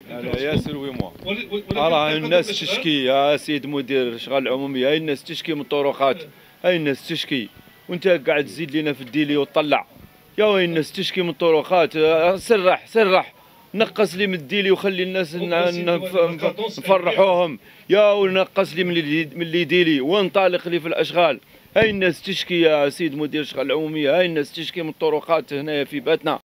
لا يا سلوي موا راه الناس تشكي يا سيد مدير الشغل العمومي، هاي الناس تشكي من الطرقات، هاي الناس تشكي وانت قاعد تزيد لنا في الديلي وتطلع. يا وين الناس تشكي من الطرقات، سرح نقص لي من الديلي وخلي الناس نفرحوهم. يا ونقص لي من اللي ديلي وانطلق لي في الاشغال. هاي الناس تشكي يا سيد مدير الشغل العمومي، هاي الناس تشكي من الطرقات هنايا في باتنا.